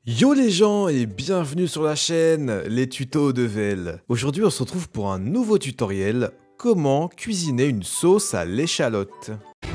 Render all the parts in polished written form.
Yo les gens et bienvenue sur la chaîne Les Tutos de Vel. Aujourd'hui on se retrouve pour un nouveau tutoriel, comment cuisiner une sauce à l'échalote.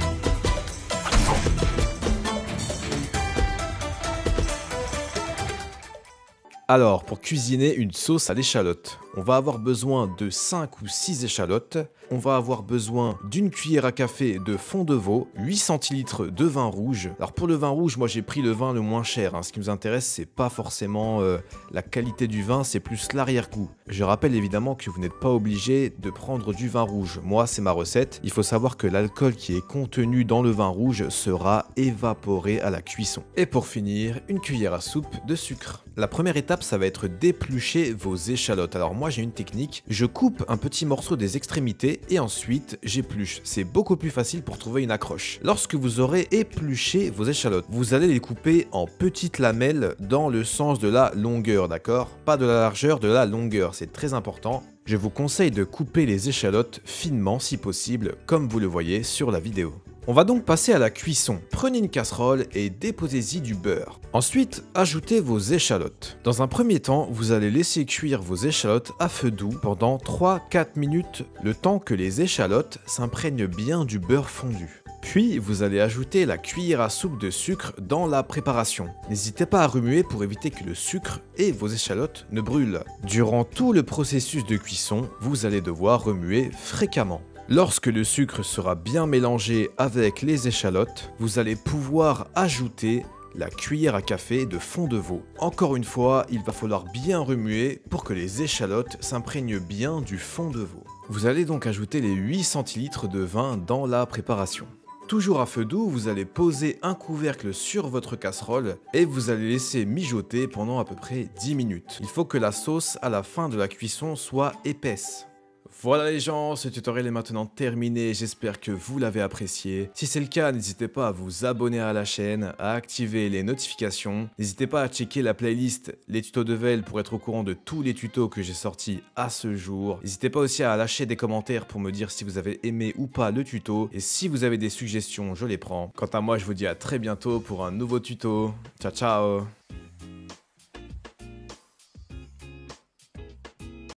Alors, pour cuisiner une sauce à l'échalote, on va avoir besoin de 5 ou 6 échalotes, on va avoir besoin d'une cuillère à café de fond de veau, 8 centilitres de vin rouge. Alors pour le vin rouge, moi j'ai pris le vin le moins cher, ce qui nous intéresse c'est pas forcément la qualité du vin, c'est plus l'arrière-goût. Je rappelle évidemment que vous n'êtes pas obligé de prendre du vin rouge, moi c'est ma recette. Il faut savoir que l'alcool qui est contenu dans le vin rouge sera évaporé à la cuisson. Et pour finir, une cuillère à soupe de sucre. La première étape, ça va être d'éplucher vos échalotes. Alors moi j'ai une technique, je coupe un petit morceau des extrémités et ensuite j'épluche. C'est beaucoup plus facile pour trouver une accroche. Lorsque vous aurez épluché vos échalotes, vous allez les couper en petites lamelles dans le sens de la longueur, d'accord? Pas de la largeur, de la longueur, c'est très important. Je vous conseille de couper les échalotes finement si possible, comme vous le voyez sur la vidéo. On va donc passer à la cuisson. Prenez une casserole et déposez-y du beurre. Ensuite, ajoutez vos échalotes. Dans un premier temps, vous allez laisser cuire vos échalotes à feu doux pendant 3-4 minutes, le temps que les échalotes s'imprègnent bien du beurre fondu. Puis, vous allez ajouter la cuillère à soupe de sucre dans la préparation. N'hésitez pas à remuer pour éviter que le sucre et vos échalotes ne brûlent. Durant tout le processus de cuisson, vous allez devoir remuer fréquemment. Lorsque le sucre sera bien mélangé avec les échalotes, vous allez pouvoir ajouter la cuillère à café de fond de veau. Encore une fois, il va falloir bien remuer pour que les échalotes s'imprègnent bien du fond de veau. Vous allez donc ajouter les 8 centilitres de vin dans la préparation. Toujours à feu doux, vous allez poser un couvercle sur votre casserole et vous allez laisser mijoter pendant à peu près 10 minutes. Il faut que la sauce à la fin de la cuisson soit épaisse. Voilà les gens, ce tutoriel est maintenant terminé, j'espère que vous l'avez apprécié. Si c'est le cas, n'hésitez pas à vous abonner à la chaîne, à activer les notifications. N'hésitez pas à checker la playlist Les Tutos de Vel pour être au courant de tous les tutos que j'ai sortis à ce jour. N'hésitez pas aussi à lâcher des commentaires pour me dire si vous avez aimé ou pas le tuto. Et si vous avez des suggestions, je les prends. Quant à moi, je vous dis à très bientôt pour un nouveau tuto. Ciao ciao.